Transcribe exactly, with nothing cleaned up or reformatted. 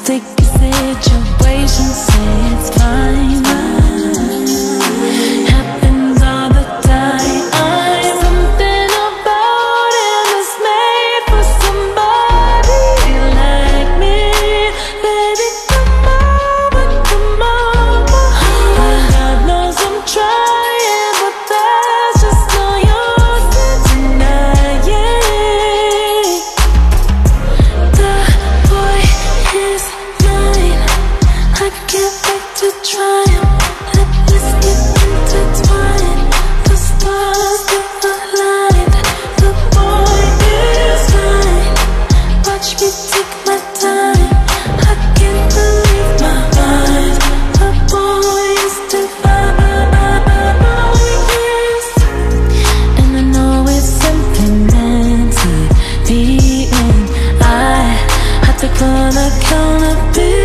sticky situation, say it's fine. Happens all the time. Something about him is made for somebody like me. Baby, come over, come over. God knows I'm trying, but there's just no use in denying. The boy is mine. I can't wait to try him. Let this get intertwined. The stars that aligned. The boy is mine. Watch me take my time. I can't believe my eyes. The boy is divine. Yes. And I know it's simply meant to be. And I had to call accountability.